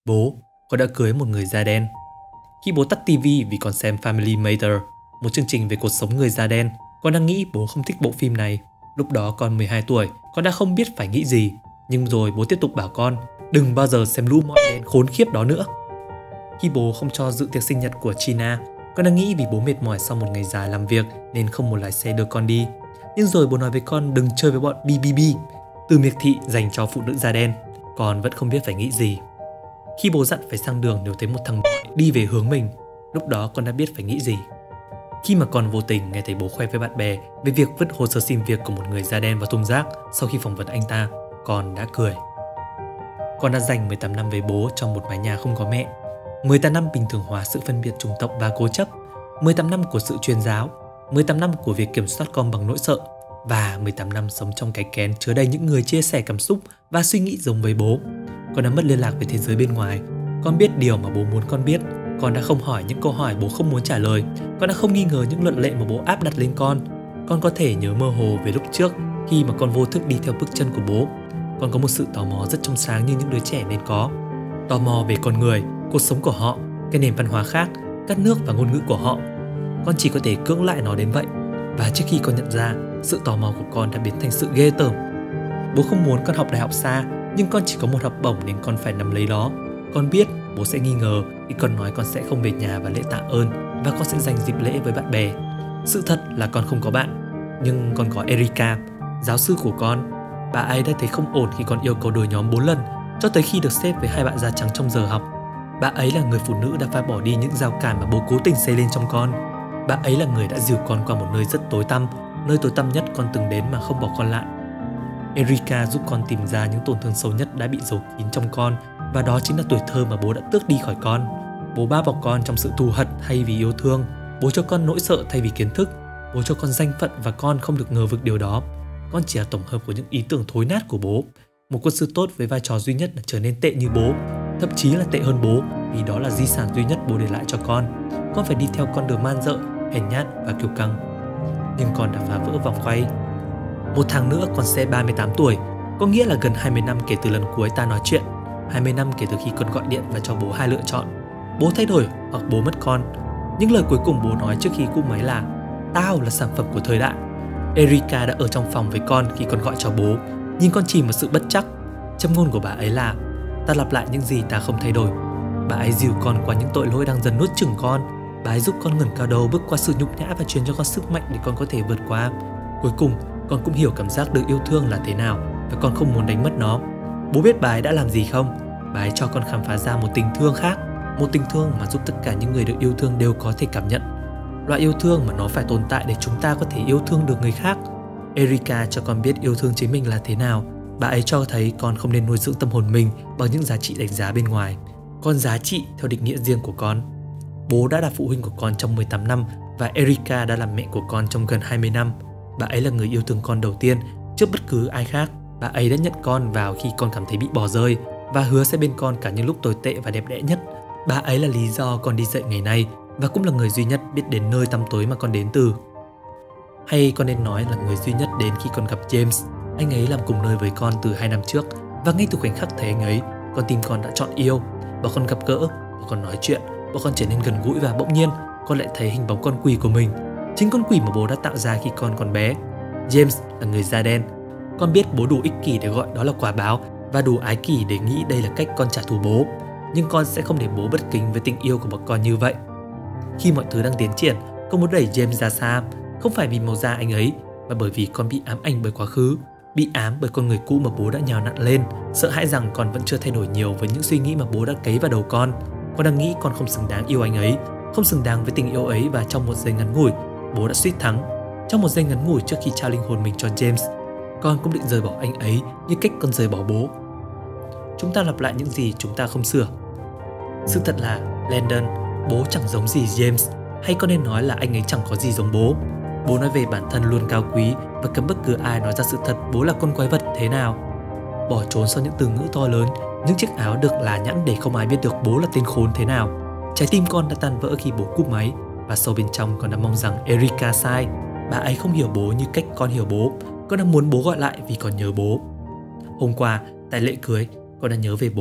Bố, con đã cưới một người da đen. Khi bố tắt tivi vì còn xem Family Matter, một chương trình về cuộc sống người da đen, con đang nghĩ bố không thích bộ phim này. Lúc đó con 12 tuổi, con đã không biết phải nghĩ gì. Nhưng rồi bố tiếp tục bảo con, đừng bao giờ xem lũ mọi đen khốn khiếp đó nữa. Khi bố không cho dự tiệc sinh nhật của China, con đang nghĩ vì bố mệt mỏi sau một ngày dài làm việc nên không muốn lái xe đưa con đi. Nhưng rồi bố nói với con đừng chơi với bọn BBB, từ miệt thị dành cho phụ nữ da đen. Con vẫn không biết phải nghĩ gì. Khi bố dặn phải sang đường nếu thấy một thằng đi về hướng mình, lúc đó con đã biết phải nghĩ gì. Khi mà con vô tình nghe thấy bố khoe với bạn bè về việc vứt hồ sơ xin việc của một người da đen vào thùng rác sau khi phỏng vấn anh ta, con đã cười. Con đã dành 18 năm với bố trong một mái nhà không có mẹ. 18 năm bình thường hóa sự phân biệt chủng tộc và cố chấp. 18 năm của sự truyền giáo. 18 năm của việc kiểm soát con bằng nỗi sợ. Và 18 năm sống trong cái kén chứa đầy những người chia sẻ cảm xúc và suy nghĩ giống với bố. Con đã mất liên lạc với thế giới bên ngoài. Con biết điều mà bố muốn con biết. Con đã không hỏi những câu hỏi bố không muốn trả lời. Con đã không nghi ngờ những luận lệ mà bố áp đặt lên con. Con có thể nhớ mơ hồ về lúc trước khi mà con vô thức đi theo bước chân của bố. Con có một sự tò mò rất trong sáng như những đứa trẻ nên có. Tò mò về con người, cuộc sống của họ, cái nền văn hóa khác, các nước và ngôn ngữ của họ. Con chỉ có thể cưỡng lại nó đến vậy. Và trước khi con nhận ra, sự tò mò của con đã biến thành sự ghê tởm. Bố không muốn con học đại học xa, nhưng con chỉ có một học bổng nên con phải nắm lấy nó. Con biết bố sẽ nghi ngờ khi con nói con sẽ không về nhà và lễ tạ ơn và con sẽ dành dịp lễ với bạn bè. Sự thật là con không có bạn, nhưng con có Erika, giáo sư của con. Bà ấy đã thấy không ổn khi con yêu cầu đổi nhóm 4 lần, cho tới khi được xếp với 2 bạn da trắng trong giờ học. Bà ấy là người phụ nữ đã phá bỏ đi những rào cản mà bố cố tình xây lên trong con. Bà ấy là người đã dìu con qua một nơi rất tối tăm, nơi tối tăm nhất con từng đến mà không bỏ con lại. Erika giúp con tìm ra những tổn thương sâu nhất đã bị giấu kín trong con, và đó chính là tuổi thơ mà bố đã tước đi khỏi con. Bố bao bọc con trong sự thù hận thay vì yêu thương. Bố cho con nỗi sợ thay vì kiến thức. Bố cho con danh phận và con không được ngờ vực điều đó. Con chỉ là tổng hợp của những ý tưởng thối nát của bố. Một quân sư tốt với vai trò duy nhất là trở nên tệ như bố, thậm chí là tệ hơn bố, vì đó là di sản duy nhất bố để lại cho con. Con phải đi theo con đường man dợ, hèn nhát và kiêu căng. Nhưng con đã phá vỡ vòng quay. Một tháng nữa con sẽ 38 tuổi, có nghĩa là gần 20 năm kể từ lần cuối ta nói chuyện. 20 năm kể từ khi con gọi điện và cho bố 2 lựa chọn: bố thay đổi hoặc bố mất con. Những lời cuối cùng bố nói trước khi cúp máy là: tao là sản phẩm của thời đại. Erika đã ở trong phòng với con khi con gọi cho bố, nhìn con chìm vào sự bất chắc. Châm ngôn của bà ấy là: ta lặp lại những gì ta không thay đổi. Bà ấy dìu con qua những tội lỗi đang dần nuốt chửng con. Bà ấy giúp con ngẩng cao đầu bước qua sự nhục nhã và truyền cho con sức mạnh để con có thể vượt qua. Cuối cùng, con cũng hiểu cảm giác được yêu thương là thế nào và con không muốn đánh mất nó. Bố biết bà ấy đã làm gì không? Bà ấy cho con khám phá ra một tình thương khác, một tình thương mà giúp tất cả những người được yêu thương đều có thể cảm nhận. Loại yêu thương mà nó phải tồn tại để chúng ta có thể yêu thương được người khác. Erika cho con biết yêu thương chính mình là thế nào. Bà ấy cho thấy con không nên nuôi dưỡng tâm hồn mình bằng những giá trị đánh giá bên ngoài. Con giá trị theo định nghĩa riêng của con. Bố đã là phụ huynh của con trong 18 năm và Erika đã làm mẹ của con trong gần 20 năm. Bà ấy là người yêu thương con đầu tiên trước bất cứ ai khác. Bà ấy đã nhận con vào khi con cảm thấy bị bỏ rơi và hứa sẽ bên con cả những lúc tồi tệ và đẹp đẽ nhất. Bà ấy là lý do con đi dậy ngày nay và cũng là người duy nhất biết đến nơi tăm tối mà con đến từ. Hay con nên nói là người duy nhất đến khi con gặp James. Anh ấy làm cùng nơi với con từ 2 năm trước và ngay từ khoảnh khắc thấy anh ấy, con tim con đã chọn yêu. Bọn con gặp gỡ, bọn con nói chuyện, bọn con trở nên gần gũi và bỗng nhiên con lại thấy hình bóng con quỷ của mình. Chính con quỷ mà bố đã tạo ra khi con còn bé. James là người da đen. Con biết bố đủ ích kỷ để gọi đó là quả báo và đủ ái kỷ để nghĩ đây là cách con trả thù bố. Nhưng con sẽ không để bố bất kính với tình yêu của bọn con như vậy. Khi mọi thứ đang tiến triển, con muốn đẩy James ra xa, không phải vì màu da anh ấy, mà bởi vì con bị ám ảnh bởi quá khứ, bị ám bởi con người cũ mà bố đã nhào nặn lên, sợ hãi rằng con vẫn chưa thay đổi nhiều với những suy nghĩ mà bố đã cấy vào đầu con. Con đang nghĩ con không xứng đáng yêu anh ấy, không xứng đáng với tình yêu ấy, và trong một giây ngắn ngủi, bố đã suýt thắng. Trong một giây ngắn ngủi trước khi trao linh hồn mình cho James, con cũng định rời bỏ anh ấy như cách con rời bỏ bố. Chúng ta lặp lại những gì chúng ta không sửa. Sự thật là Landon, bố chẳng giống gì James, hay con nên nói là anh ấy chẳng có gì giống bố. Bố nói về bản thân luôn cao quý và cấm bất cứ ai nói ra sự thật bố là con quái vật thế nào. Bỏ trốn sau những từ ngữ to lớn, những chiếc áo được là nhẵn để không ai biết được bố là tên khốn thế nào. Trái tim con đã tan vỡ khi bố cúp máy, và sâu bên trong con đã mong rằng Erika sai. Bà ấy không hiểu bố như cách con hiểu bố. Con đã muốn bố gọi lại vì con nhớ bố. Hôm qua, tại lễ cưới, con đã nhớ về bố.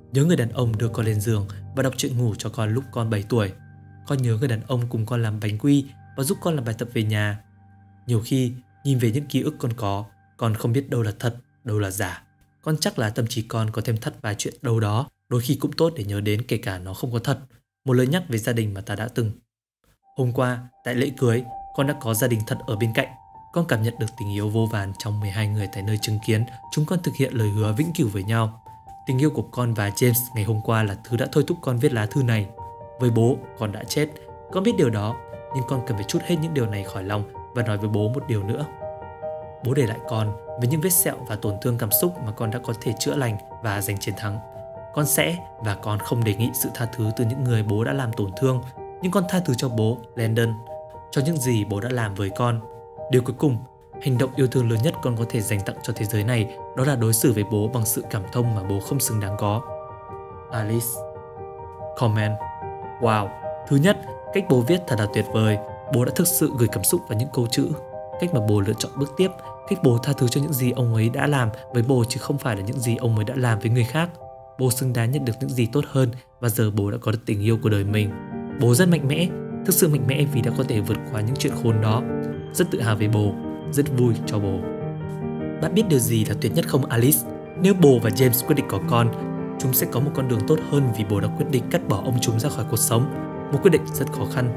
Nhớ người đàn ông đưa con lên giường và đọc truyện ngủ cho con lúc con 7 tuổi. Con nhớ người đàn ông cùng con làm bánh quy và giúp con làm bài tập về nhà. Nhiều khi, nhìn về những ký ức con không biết đâu là thật, đâu là giả. Con chắc là tâm trí con có thêm thắt vài chuyện đâu đó, đôi khi cũng tốt để nhớ đến kể cả nó không có thật. Một lời nhắc về gia đình mà ta đã từng. Hôm qua, tại lễ cưới, con đã có gia đình thật ở bên cạnh. Con cảm nhận được tình yêu vô vàn trong 12 người tại nơi chứng kiến chúng con thực hiện lời hứa vĩnh cửu với nhau. Tình yêu của con và James ngày hôm qua là thứ đã thôi thúc con viết lá thư này. Với bố, con đã chết. Con biết điều đó, nhưng con cần phải trút hết những điều này khỏi lòng và nói với bố một điều nữa. Bố để lại con với những vết sẹo và tổn thương cảm xúc mà con đã có thể chữa lành và giành chiến thắng. Con sẽ và con không đề nghị sự tha thứ từ những người bố đã làm tổn thương, nhưng con tha thứ cho bố, Landon, cho những gì bố đã làm với con. Điều cuối cùng, hành động yêu thương lớn nhất con có thể dành tặng cho thế giới này đó là đối xử với bố bằng sự cảm thông mà bố không xứng đáng có. Alice. Comment. Wow, thứ nhất, cách bố viết thật là tuyệt vời. Bố đã thực sự gửi cảm xúc vào những câu chữ. Cách mà bố lựa chọn bước tiếp, cách bố tha thứ cho những gì ông ấy đã làm với bố chứ không phải là những gì ông ấy đã làm với người khác. Bố xứng đáng nhận được những gì tốt hơn và giờ bố đã có được tình yêu của đời mình. Bố rất mạnh mẽ, thực sự mạnh mẽ vì đã có thể vượt qua những chuyện khốn đó. Rất tự hào về bố, rất vui cho bố. Bạn biết điều gì là tuyệt nhất không Alice? Nếu bố và James quyết định có con, chúng sẽ có một con đường tốt hơn vì bố đã quyết định cắt bỏ ông chúng ra khỏi cuộc sống. Một quyết định rất khó khăn.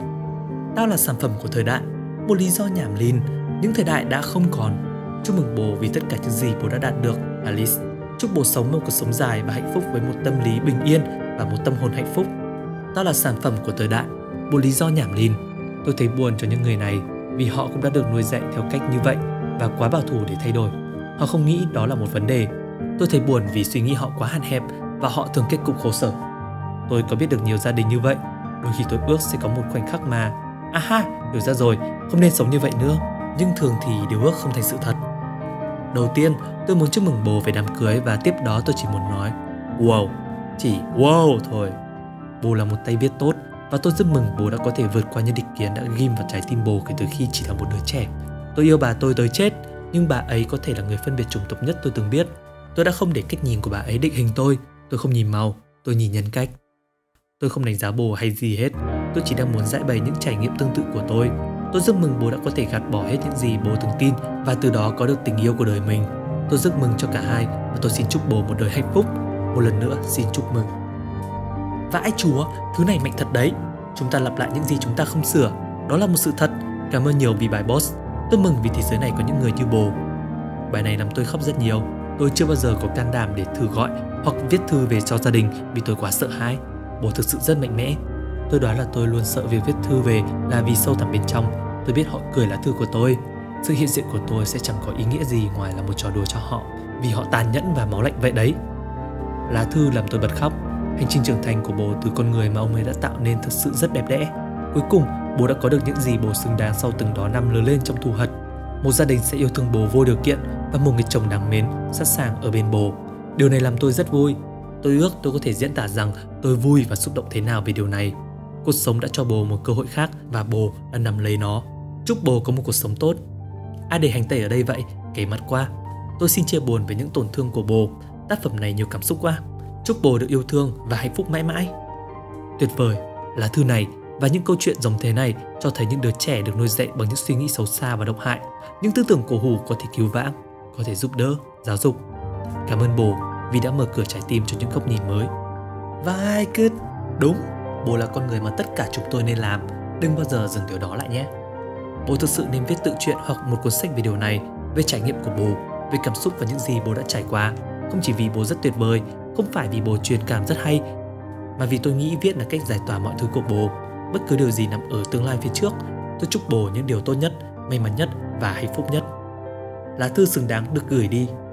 Tao là sản phẩm của thời đại, một lý do nhảm lìn, những thời đại đã không còn. Chúc mừng bố vì tất cả những gì bố đã đạt được, Alice. Chúc bố sống một cuộc sống dài và hạnh phúc với một tâm lý bình yên và một tâm hồn hạnh phúc. Tao là sản phẩm của thời đại, một lý do nhảm lìn. Tôi thấy buồn cho những người này vì họ cũng đã được nuôi dạy theo cách như vậy và quá bảo thủ để thay đổi. Họ không nghĩ đó là một vấn đề. Tôi thấy buồn vì suy nghĩ họ quá hạn hẹp và họ thường kết cục khổ sở. Tôi có biết được nhiều gia đình như vậy. Đôi khi tôi ước sẽ có một khoảnh khắc mà hiểu ra rồi, không nên sống như vậy nữa. Nhưng thường thì điều ước không thành sự thật. Đầu tiên, tôi muốn chúc mừng bố về đám cưới và tiếp đó tôi chỉ muốn nói wow, chỉ wow thôi. Bố là một tay viết tốt và tôi rất mừng bố đã có thể vượt qua những định kiến đã ghim vào trái tim bố kể từ khi chỉ là một đứa trẻ. Tôi yêu bà tôi tới chết, nhưng bà ấy có thể là người phân biệt chủng tộc nhất tôi từng biết. Tôi đã không để cách nhìn của bà ấy định hình tôi không nhìn màu, tôi nhìn nhân cách. Tôi không đánh giá bố hay gì hết, tôi chỉ đang muốn giải bày những trải nghiệm tương tự của tôi. Tôi rất mừng bố đã có thể gạt bỏ hết những gì bố từng tin và từ đó có được tình yêu của đời mình. Tôi rất mừng cho cả hai và tôi xin chúc bố một đời hạnh phúc. Một lần nữa xin chúc mừng. Vãi chúa, thứ này mạnh thật đấy. Chúng ta lặp lại những gì chúng ta không sửa. Đó là một sự thật. Cảm ơn nhiều vì bài boss. Tôi mừng vì thế giới này có những người như bố. Bài này làm tôi khóc rất nhiều. Tôi chưa bao giờ có can đảm để thử gọi hoặc viết thư về cho gia đình vì tôi quá sợ hãi. Bố thực sự rất mạnh mẽ. Tôi đoán là tôi luôn sợ việc viết thư về là vì sâu thẳm bên trong tôi biết họ cười lá thư của tôi. Sự hiện diện của tôi sẽ chẳng có ý nghĩa gì ngoài là một trò đùa cho họ vì họ tàn nhẫn và máu lạnh vậy đấy. Lá thư làm tôi bật khóc. Hành trình trưởng thành của bố từ con người mà ông ấy đã tạo nên thật sự rất đẹp đẽ. Cuối cùng, bố đã có được những gì bố xứng đáng sau từng đó năm lớn lên trong thù hận. Một gia đình sẽ yêu thương bố vô điều kiện và một người chồng đáng mến, sẵn sàng ở bên bố. Điều này làm tôi rất vui. Tôi ước tôi có thể diễn tả rằng tôi vui và xúc động thế nào về điều này. Cuộc sống đã cho bố một cơ hội khác và bố đã nắm lấy nó. Chúc bố có một cuộc sống tốt. Ai để hành tẩy ở đây vậy? Kể mặt qua. Tôi xin chia buồn về những tổn thương của bố. Tác phẩm này nhiều cảm xúc quá. Chúc bố được yêu thương và hạnh phúc mãi mãi. Tuyệt vời, lá thư này và những câu chuyện giống thế này cho thấy những đứa trẻ được nuôi dạy bằng những suy nghĩ xấu xa và độc hại. Những tư tưởng cổ hủ có thể cứu vãn, có thể giúp đỡ, giáo dục. Cảm ơn bố vì đã mở cửa trái tim cho những góc nhìn mới. Vai good. Đúng, bố là con người mà tất cả chúng tôi nên làm. Đừng bao giờ dừng điều đó lại nhé. Bố thực sự nên viết tự truyện hoặc một cuốn sách về điều này, về trải nghiệm của bố, về cảm xúc và những gì bố đã trải qua. Không chỉ vì bố rất tuyệt vời, không phải vì bố truyền cảm rất hay, mà vì tôi nghĩ viết là cách giải tỏa mọi thứ của bố. Bất cứ điều gì nằm ở tương lai phía trước, tôi chúc bố những điều tốt nhất, may mắn nhất và hạnh phúc nhất. Lá thư xứng đáng được gửi đi.